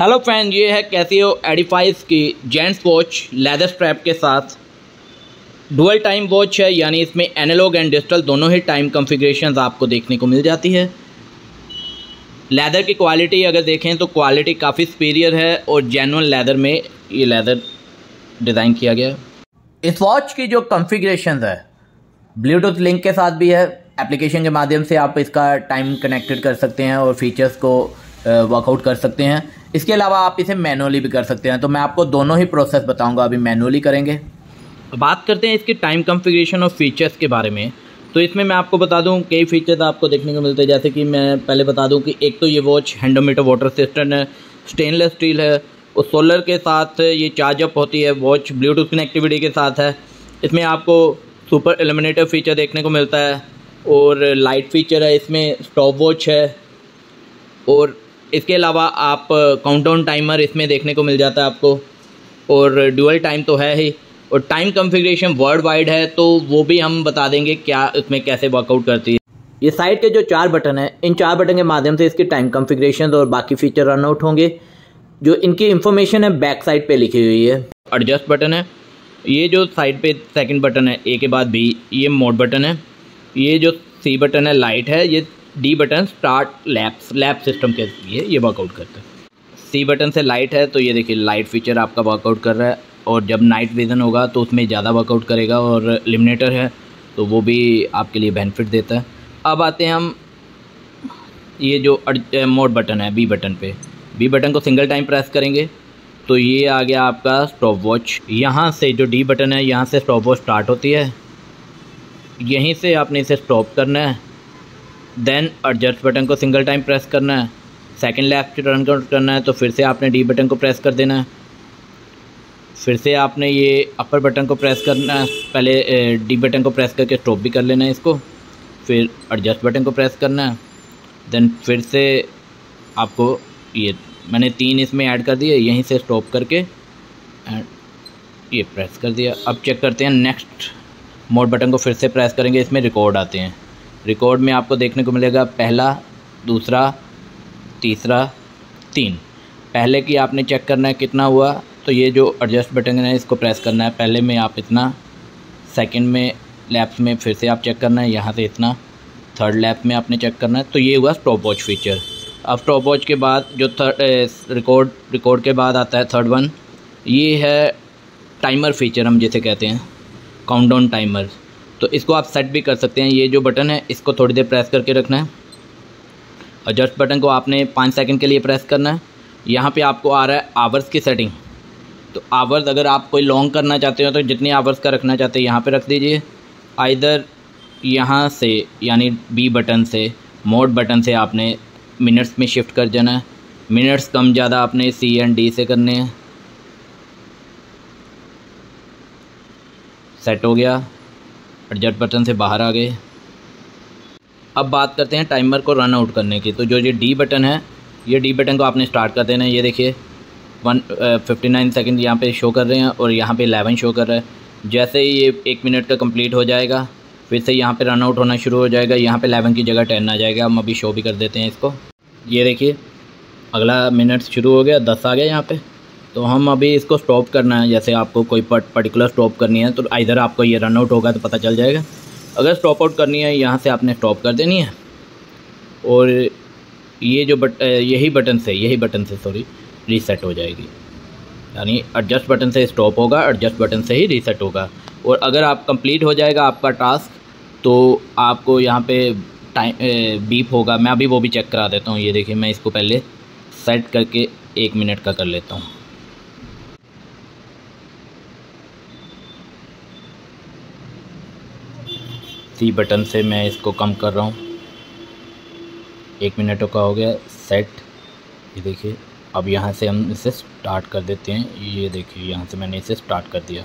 Hello friend, ये है Casio Edifice की जेंट्स वॉच लेदर स्ट्रैप के साथ। डुअल टाइम वॉच है, यानी इसमें एनालॉग एंड डिजिटल दोनों ही टाइम कॉन्फ़िगरेशंस आपको देखने को मिल जाती है। लेदर की क्वालिटी अगर देखें तो क्वालिटी काफ़ी सुपीरियर है और जेन्युइन लेदर में ये लेदर डिज़ाइन किया गया है। इस वॉच की जो कॉन्फ़िगरेशंस है ब्लूटूथ लिंक के साथ भी है। एप्लीकेशन के माध्यम से आप इसका टाइम कनेक्टेड कर सकते हैं और फीचर्स को वर्कआउट कर सकते हैं। इसके अलावा आप इसे मैनुअली भी कर सकते हैं, तो मैं आपको दोनों ही प्रोसेस बताऊंगा। अभी मैनुअली करेंगे। बात करते हैं इसकी टाइम कॉन्फ़िगरेशन और फीचर्स के बारे में। तो इसमें मैं आपको बता दूं कई फीचर्स आपको देखने को मिलते हैं, जैसे कि मैं पहले बता दूं कि एक तो ये वॉच हैंडोमीटर वाटर रेजिस्टेंट है, स्टेनलेस स्टील है और सोलर के साथ ये चार्ज अप होती है। वॉच ब्लूटूथ कनेक्टिविटी के साथ है। इसमें आपको सुपर इल्यूमिनेटर फीचर देखने को मिलता है और लाइट फीचर है। इसमें स्टॉप वॉच है और इसके अलावा आप काउंटडाउन टाइमर इसमें देखने को मिल जाता है आपको, और डुअल टाइम तो है ही, और टाइम कॉन्फ़िगरेशन वर्ल्ड वाइड है, तो वो भी हम बता देंगे क्या इसमें कैसे वर्कआउट करती है। ये साइड के जो 4 बटन हैं, इन 4 बटन के माध्यम से इसकी टाइम कॉन्फ़िगरेशन और बाकी फीचर रन आउट होंगे। जो इनकी इंफॉर्मेशन है बैक साइड पे लिखी हुई है। एडजस्ट बटन है, ये जो साइड पे सेकंड बटन है ए के बाद बी, ये मोड बटन है। ये जो सी बटन है लाइट है। ये D button start lap system के लिए ये वर्कआउट करता है। सी बटन से लाइट है, तो ये देखिए लाइट फीचर आपका वर्कआउट कर रहा है, और जब नाइट विज़न होगा तो उसमें ज़्यादा वर्कआउट करेगा। और इल्यूमिनेटर है तो वो भी आपके लिए बेनिफिट देता है। अब आते हैं हम ये जो मोड बटन है बी बटन पे। बी बटन को सिंगल टाइम प्रेस करेंगे तो ये आ गया आपका स्टॉप वॉच। यहाँ से जो डी बटन है, यहाँ से स्टॉप वॉच स्टार्ट होती है, यहीं से आपने इसे स्टॉप करना है। देन एडजस्ट बटन को सिंगल टाइम प्रेस करना है। सेकंड लेफ्ट टर्न करना है तो फिर से आपने डी बटन को प्रेस कर देना है। फिर से आपने ये अपर बटन को प्रेस करना है। पहले डी बटन को प्रेस करके स्टॉप भी कर लेना है इसको, फिर एडजस्ट बटन को प्रेस करना है। देन फिर से आपको ये मैंने 3 इसमें ऐड कर दिए, यहीं से स्टॉप करके ये प्रेस कर दिया। अब चेक करते हैं नेक्स्ट मोड बटन को फिर से प्रेस करेंगे। इसमें रिकॉर्ड आते हैं। रिकॉर्ड में आपको देखने को मिलेगा पहला, दूसरा, तीसरा, 3। पहले की आपने चेक करना है कितना हुआ, तो ये जो एडजस्ट बटन है इसको प्रेस करना है। पहले में आप इतना, सेकंड में लैप्स में फिर से आप चेक करना है यहाँ से इतना, थर्ड लैप में आपने चेक करना है। तो ये हुआ स्टॉप वॉच फीचर। अब स्टॉप वॉच के बाद जो रिकॉर्ड के बाद आता है थर्ड वन, ये है टाइमर फीचर, हम जैसे कहते हैं काउंटडाउन टाइमर। तो इसको आप सेट भी कर सकते हैं। ये जो बटन है इसको थोड़ी देर प्रेस करके रखना है। एडजस्ट बटन को आपने 5 सेकंड के लिए प्रेस करना है। यहाँ पे आपको आ रहा है आवर्स की सेटिंग। तो आवर्स अगर आप कोई लॉन्ग करना चाहते हो तो जितनी आवर्स का रखना चाहते हैं यहाँ पे रख दीजिए। आइदर यहाँ से यानी बी बटन से, मोड बटन से आपने मिनट्स में शिफ्ट कर जाना है। मिनट्स कम ज़्यादा आपने सी एंड डी से करने हैं। सेट हो गया। एडजस्ट बटन से बाहर आ गए। अब बात करते हैं टाइमर को रन आउट करने की। तो जो ये डी बटन है, ये डी बटन को आपने स्टार्ट कर देना है। ये देखिए 59 सेकंड यहाँ पे शो कर रहे हैं और यहाँ पे 11 शो कर रहा है। जैसे ही ये 1 मिनट का कंप्लीट हो जाएगा फिर से यहाँ पे रन आउट होना शुरू हो जाएगा। यहाँ पे 11 की जगह 10 आ जाएगा। हम अभी शो भी कर देते हैं इसको। ये देखिए अगला मिनट शुरू हो गया, 10 आ गया यहाँ पे। तो हम अभी इसको स्टॉप करना है। जैसे आपको कोई पर्टिकुलर स्टॉप करनी है तो इधर आपको ये रन आउट होगा तो पता चल जाएगा। अगर स्टॉप आउट करनी है यहाँ से आपने स्टॉप कर देनी है, और ये जो यही बटन से सॉरी रीसेट हो जाएगी। यानी एडजस्ट बटन से स्टॉप होगा, एडजस्ट बटन से ही रीसेट होगा। और अगर आप कंप्लीट हो जाएगा आपका टास्क तो आपको यहाँ पे टाइम बीप होगा। मैं अभी वो भी चेक करा देता हूँ। ये देखिए मैं इसको पहले सेट करके 1 मिनट का कर लेता हूँ। सी बटन से मैं इसको कम कर रहा हूँ। 1 मिनट का हो गया सेट। ये देखिए अब यहाँ से हम इसे स्टार्ट कर देते हैं। ये देखिए यहाँ से मैंने इसे स्टार्ट कर दिया।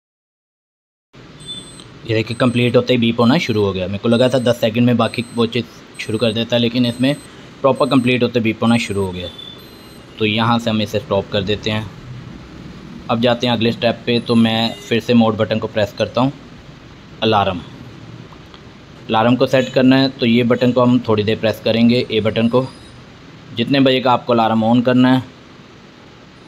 ये देखिए कंप्लीट होते ही बीप होना शुरू हो गया। मेरे को लगा था 10 सेकंड में बाकी वो चीज़ शुरू कर देता है, लेकिन इसमें प्रॉपर कंप्लीट होते बीप होना शुरू हो गया। तो यहाँ से हम इसे स्टॉप कर देते हैं। अब जाते हैं अगले स्टेप पे। तो मैं फिर से मोड बटन को प्रेस करता हूँ। अलार्म को सेट करना है तो ये बटन को हम थोड़ी देर प्रेस करेंगे, ए बटन को। जितने बजे का आपको अलार्म ऑन करना है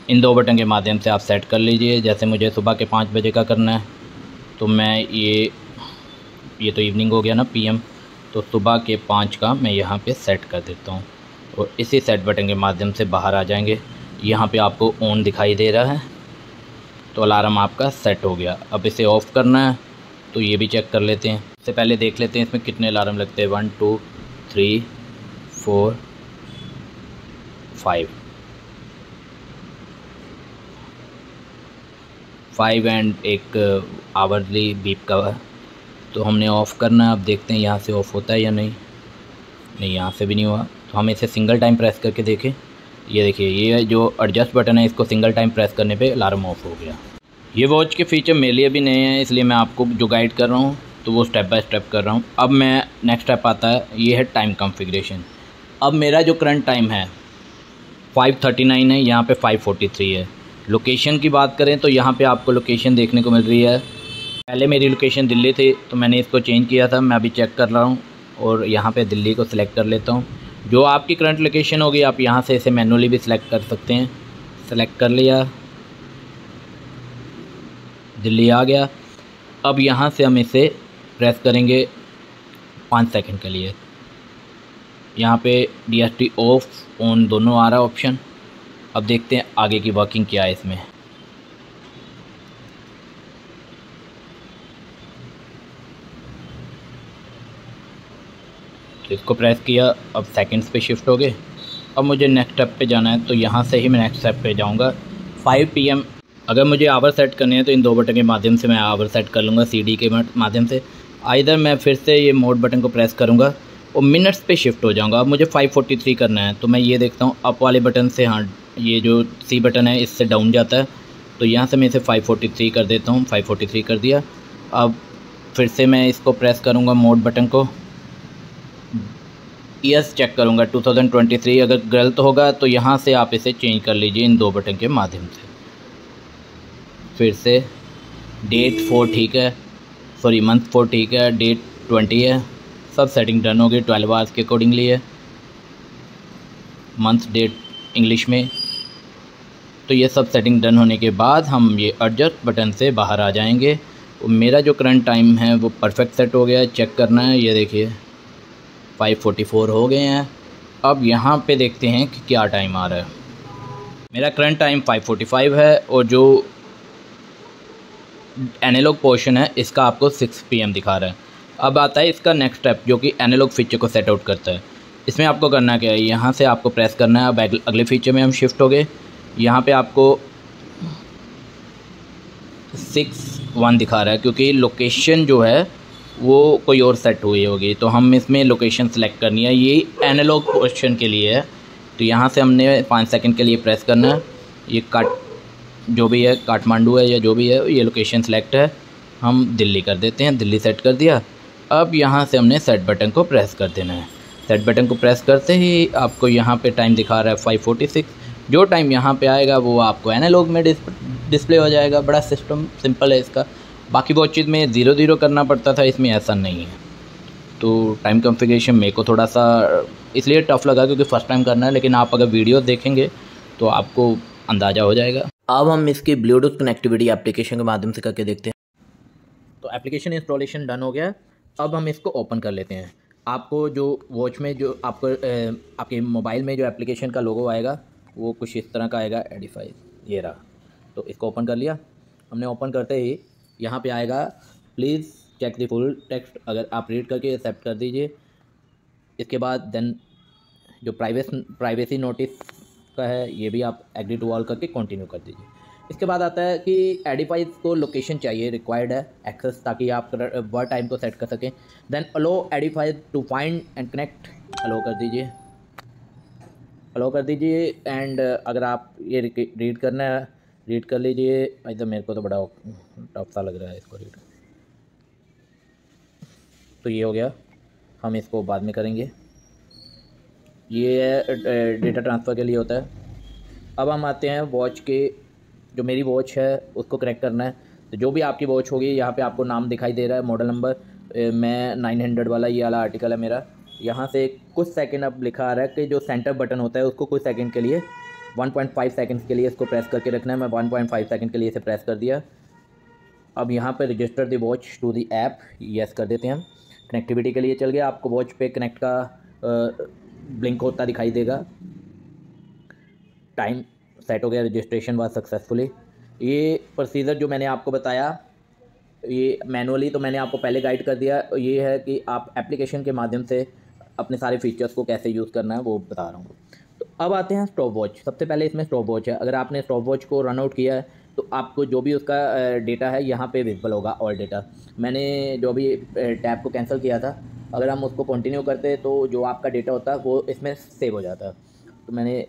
इन दो बटन के माध्यम से आप सेट कर लीजिए। जैसे मुझे सुबह के 5 बजे का करना है, तो मैं ये तो इवनिंग हो गया ना, PM, तो सुबह के 5 का मैं यहाँ पे सेट कर देता हूँ और इसी सेट बटन के माध्यम से बाहर आ जाएंगे। यहाँ पे आपको ऑन दिखाई दे रहा है, तो अलार्म आपका सेट हो गया। अब इसे ऑफ़ करना है, तो ये भी चेक कर लेते हैं। इससे पहले देख लेते हैं इसमें कितने अलार्म लगते हैं। 1 2 3 4 5 एंड एक आवरली बीप का है, तो हमने ऑफ़ करना है। अब देखते हैं यहाँ से ऑफ़ होता है या नहीं। यहाँ से भी नहीं हुआ, तो हम इसे सिंगल टाइम प्रेस करके देखें। ये देखिए, ये जो एडजस्ट बटन है, इसको सिंगल टाइम प्रेस करने पे अलार्म ऑफ हो गया। ये वॉच के फीचर मेरे लिए भी नए हैं, इसलिए मैं आपको जो गाइड कर रहा हूँ तो वो स्टेप बाय स्टेप कर रहा हूँ। अब मैं नेक्स्ट स्टेप आता है, ये है टाइम कॉन्फ़िगरेशन। अब मेरा जो करंट टाइम है 5:39 है, यहाँ पे 5:43 है। लोकेशन की बात करें तो यहाँ पे आपको लोकेशन देखने को मिल रही है। पहले मेरी लोकेशन दिल्ली थी, तो मैंने इसको चेंज किया था। मैं अभी चेक कर रहा हूँ और यहाँ पे दिल्ली को सिलेक्ट कर लेता हूँ। जो आपकी करंट लोकेशन होगी, आप यहाँ से इसे मैनुअली भी सिलेक्ट कर सकते हैं। सेलेक्ट कर लिया, दिल्ली आ गया। अब यहाँ से हम इसे प्रेस करेंगे 5 सेकंड के लिए। यहाँ पे DST ऑफ ऑन दोनों आ रहा है ऑप्शन। अब देखते हैं आगे की वर्किंग क्या है इसमें। तो इसको प्रेस किया, अब सेकंड्स पे शिफ्ट हो गए। अब मुझे नेक्स्ट स्टेप पे जाना है, तो यहाँ से ही मैं नेक्स्ट स्टेप पे जाऊँगा। 5 PM। अगर मुझे आवर सेट करने हैं तो इन दो बटन के माध्यम से मैं आवर सेट कर लूँगा, CD के माध्यम से। इधर मैं फिर से ये मोड बटन को प्रेस करूँगा और मिनट्स पे शिफ्ट हो जाऊँगा। अब मुझे 5:43 करना है, तो मैं ये देखता हूँ अप वाले बटन से, हाँ ये जो C बटन है इससे डाउन जाता है, तो यहाँ से मैं इसे 5:43 कर देता हूँ। 5:43 कर दिया। अब फिर से मैं इसको प्रेस करूँगा मोड बटन को, ईयर्स चेक करूँगा 2023। अगर गलत होगा तो यहाँ से आप इसे चेंज कर लीजिए इन दो बटन के माध्यम से। फिर से डेट 4 ठीक है, सॉरी मंथ 4 ठीक है, डेट 20 है, सब सेटिंग डन हो गई। 12 आवर्स के अकॉर्डिंगली है, मंथ डेट इंग्लिश में। तो ये सब सेटिंग डन होने के बाद हम ये एडजस्ट बटन से बाहर आ जाएंगे। और मेरा जो करंट टाइम है वो परफेक्ट सेट हो गया है। चेक करना है, ये देखिए 5:44 हो गए हैं। अब यहाँ पे देखते हैं कि क्या टाइम आ रहा है। मेरा करंट टाइम 5:45 है और जो एनालॉग पोर्शन है इसका आपको 6 PM दिखा रहा है। अब आता है इसका नेक्स्ट स्टेप, जो कि एनालॉग फीचर को सेट आउट करता है। इसमें आपको करना क्या है, यहाँ से आपको प्रेस करना है। अब अगले फीचर में हम शिफ्ट हो गए। यहाँ पे आपको 6:1 दिखा रहा है, क्योंकि लोकेशन जो है वो कोई और सेट हुई होगी, तो हम इसमें लोकेशन सेलेक्ट करनी है। ये एनालॉग पोर्शन के लिए है, तो यहाँ से हमने 5 सेकंड के लिए प्रेस करना है। ये जो भी है काठमांडू है या जो भी है, ये लोकेशन सेलेक्ट है, हम दिल्ली कर देते हैं। दिल्ली सेट कर दिया। अब यहाँ से हमने सेट बटन को प्रेस कर देना है। सेट बटन को प्रेस करते ही आपको यहाँ पे टाइम दिखा रहा है 5:46। जो टाइम यहाँ पे आएगा वो आपको एनालॉग में डिस्प्ले हो जाएगा। बड़ा सिस्टम सिंपल है इसका। बाकी बहुत चीज़ में 0-0 करना पड़ता था, इसमें ऐसा नहीं है। तो टाइम कॉन्फ़िगरेशन मेरे को थोड़ा सा इसलिए टफ़ लगा क्योंकि फ़र्स्ट टाइम करना है, लेकिन आप अगर वीडियो देखेंगे तो आपको अंदाज़ा हो जाएगा। अब हम इसकी ब्लूटूथ कनेक्टिविटी एप्लीकेशन के माध्यम से करके देखते हैं। तो एप्लीकेशन इंस्टॉलेशन डन हो गया। अब हम इसको ओपन कर लेते हैं। आपको जो वॉच में जो आपको आपके मोबाइल में जो एप्लीकेशन का लोगो आएगा वो कुछ इस तरह का आएगा, एडिफाई, ये रहा। तो इसको ओपन कर लिया हमने। ओपन करते ही यहाँ पे आएगा please check the full text, अगर आप रीड करके एक्सेप्ट कर दीजिए। इसके बाद देन जो प्राइवेसी नोटिस का है ये भी आप एग्री टू ऑल करके कंटिन्यू कर दीजिए। इसके बाद आता है कि एडिफाइज को लोकेशन चाहिए, रिक्वायर्ड है एक्सेस, ताकि आप वर्ड टाइम को सेट कर सकें। Then allow Edifice to find and connect, allow कर दीजिए, अलो कर दीजिए। एंड अगर आप ये रीड करना है रीड कर लीजिए। इधर मेरे को तो बड़ा टफ सा लग रहा है इसको रीड। तो ये हो गया, हम इसको बाद में करेंगे। ये डेटा ट्रांसफ़र के लिए होता है। अब हम आते हैं वॉच के, जो मेरी वॉच है उसको कनेक्ट करना है। तो जो भी आपकी वॉच होगी, यहाँ पे आपको नाम दिखाई दे रहा है, मॉडल नंबर, मैं 900 वाला ये वाला आर्टिकल है मेरा। यहाँ से कुछ सेकंड अब लिखा आ रहा है कि जो सेंटर बटन होता है उसको कुछ सेकंड के लिए 1.5 सेकंड्स के लिए इसको प्रेस करके रखना है। मैं 1.5 सेकंड के लिए इसे प्रेस कर दिया। अब यहाँ पे register the watch to the app, yes कर देते हैं हम। कनेक्टिविटी के लिए चल गया, आपको वॉच पे कनेक्ट का ब्लिंक होता दिखाई देगा। टाइम सेट हो गया, रजिस्ट्रेशन हुआ सक्सेसफुली। ये प्रोसीजर जो मैंने आपको बताया, ये मैनुअली तो मैंने आपको पहले गाइड कर दिया। ये है कि आप एप्लीकेशन के माध्यम से अपने सारे फीचर्स को कैसे यूज़ करना है वो बता रहा हूँ। तो अब आते हैं स्टॉप वॉच। सबसे पहले इसमें स्टॉप वॉच है। अगर आपने स्टॉप वॉच को रन आउट किया है तो आपको जो भी उसका डेटा है यहाँ पे विजिबल होगा। ऑल डेटा, मैंने जो भी टैब को कैंसिल किया था, अगर हम उसको कंटिन्यू करते तो जो आपका डेटा होता है वो इसमें सेव हो जाता है। तो मैंने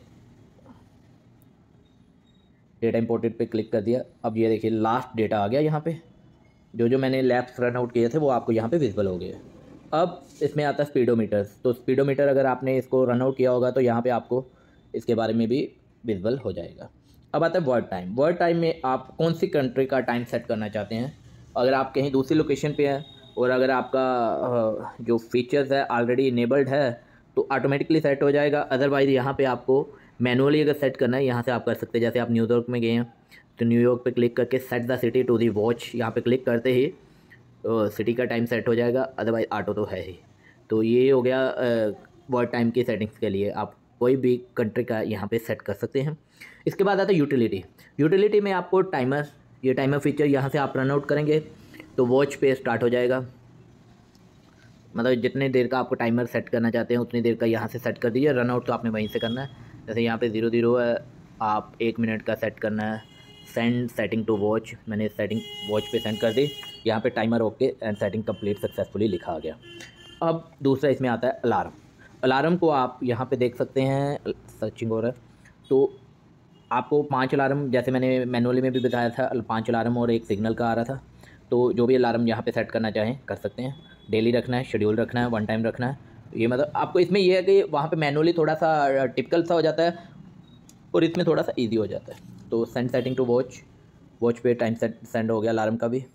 डेटा इंपोर्टेड पे क्लिक कर दिया। अब ये देखिए लास्ट डेटा आ गया यहाँ पे। जो मैंने लैब्स रन आउट किए थे वो आपको यहाँ पे विजिबल हो गए। अब इसमें आता है स्पीडोमीटर। तो स्पीडोमीटर अगर आपने इसको रन आउट किया होगा तो यहाँ पे आपको इसके बारे में भी विजिबल हो जाएगा। अब आता है वर्ड टाइम। वर्ड टाइम में आप कौन सी कंट्री का टाइम सेट करना चाहते हैं। अगर आप कहीं दूसरी लोकेशन पे हैं और अगर आपका जो फीचर्स है ऑलरेडी इनेबल्ड है तो ऑटोमेटिकली सेट हो जाएगा। अदरवाइज़ यहाँ पे आपको मैनुअली अगर सेट करना है यहाँ से आप कर सकते हैं। जैसे आप न्यूयॉर्क में गए हैं तो न्यूयॉर्क पे क्लिक करके set the city to the watch, यहाँ पे क्लिक करते ही तो सिटी का टाइम सेट हो जाएगा। अदरवाइज ऑटो तो है ही। तो ये हो गया वर्ड टाइम की सेटिंग्स के लिए। आप कोई भी कंट्री का यहाँ पे सेट कर सकते हैं। इसके बाद आता है यूटिलिटी। यूटिलिटी में आपको टाइमर, ये टाइमर फीचर यहाँ से आप रन आउट करेंगे तो वॉच पे स्टार्ट हो जाएगा। मतलब जितने देर का आपको टाइमर सेट करना चाहते हैं उतनी देर का यहाँ से सेट कर दीजिए। रन आउट तो आपने वहीं से करना है। जैसे यहाँ पे 00 है, आप 1 मिनट का सेट करना है। सेंड सेटिंग टू वॉच, मैंने सेटिंग वॉच पे सेंड कर दी। यहाँ पे timer okay and setting complete successfully लिखा आ गया। अब दूसरा इसमें आता है अलार्म। अलार्म को आप यहाँ पे देख सकते हैं, सर्चिंग हो रहा है। तो आपको 5 अलार्म, जैसे मैंने मैनुअली में भी बताया था, 5 अलार्म और 1 सिग्नल का आ रहा था। तो जो भी अलार्म यहाँ पे सेट करना चाहें कर सकते हैं। डेली रखना है, शेड्यूल रखना है, 1 टाइम रखना है। ये मतलब आपको इसमें ये है कि वहाँ पे मैनुअली थोड़ा सा टिपिकल सा हो जाता है और इसमें थोड़ा सा ईजी हो जाता है। तो send setting to watch, watch पे टाइम सेंड हो गया अलार्म का भी।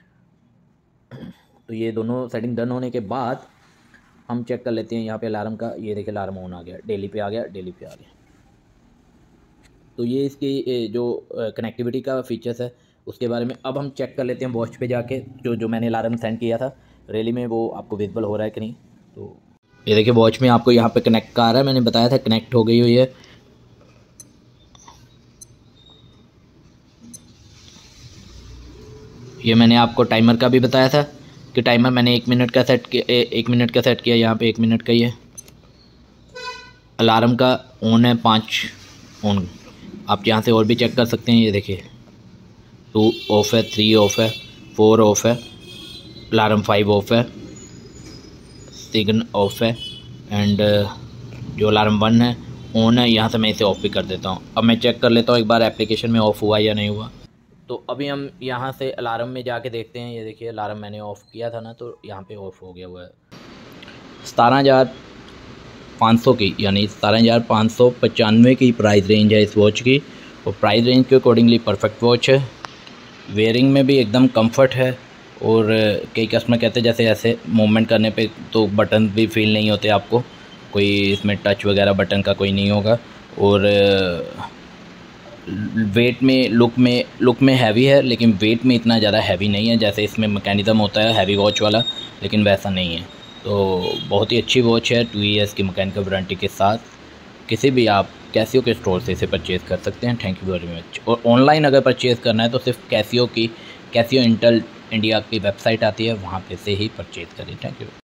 तो ये दोनों सेटिंग डन होने के बाद हम चेक कर लेते हैं यहाँ पे अलार्म का। ये देखिए अलार्म ऑन आ गया, डेली पे आ गया, डेली पे आ गया। तो ये इसकी जो कनेक्टिविटी का फीचर्स है उसके बारे में अब हम चेक कर लेते हैं वॉच पे जाके। जो मैंने अलार्म सेंड किया था रियली में वो आपको विजिबल हो रहा है कि नहीं। तो ये देखिए वॉच में आपको यहाँ पे कनेक्ट का आ रहा है। मैंने बताया था कनेक्ट हो गई हुई है। ये मैंने आपको टाइमर का भी बताया था कि टाइमर मैंने 1 मिनट का सेट किया, 1 मिनट का सेट किया। यहाँ पे 1 मिनट का ही है। अलार्म का ऑन है 5 ऑन। आप यहाँ से और भी चेक कर सकते हैं। ये देखिए 2 ऑफ है, 3 ऑफ है, 4 ऑफ है, अलार्म 5 ऑफ है, सिग्नल ऑफ है एंड जो अलार्म 1 है ऑन है। यहाँ से मैं इसे ऑफ भी कर देता हूँ। अब मैं चेक कर लेता हूँ एक बार एप्लीकेशन में ऑफ़ हुआ या नहीं हुआ। तो अभी हम यहाँ से अलार्म में जाके देखते हैं। ये देखिए अलार्म मैंने ऑफ़ किया था ना, तो यहाँ पे ऑफ़ हो गया हुआ है। 17,500 की, यानी 17,595 की प्राइस रेंज है इस वॉच की। और प्राइस रेंज के अकॉर्डिंगली परफेक्ट वॉच है। वेयरिंग में भी एकदम कंफर्ट है। और कई कस्टमर कहते हैं जैसे ऐसे मूवमेंट करने पे तो बटन भी फील नहीं होते आपको, कोई इसमें टच वगैरह बटन का कोई नहीं होगा। और वेट में लुक में हैवी है, लेकिन वेट में इतना ज़्यादा हैवी नहीं है। जैसे इसमें मैकेनिज़्म होता है हैवी वॉच वाला, लेकिन वैसा नहीं है। तो बहुत ही अच्छी वॉच है। 2 ईयर्स की मैकेनिकल वारंटी के साथ किसी भी आप कैसियो के स्टोर से इसे परचेज़ कर सकते हैं। Thank you very much. और ऑनलाइन अगर परचेज़ करना है तो सिर्फ कैसियो इंटेल इंडिया की वेबसाइट आती है, वहाँ पे से ही परचेज़ करें। Thank you.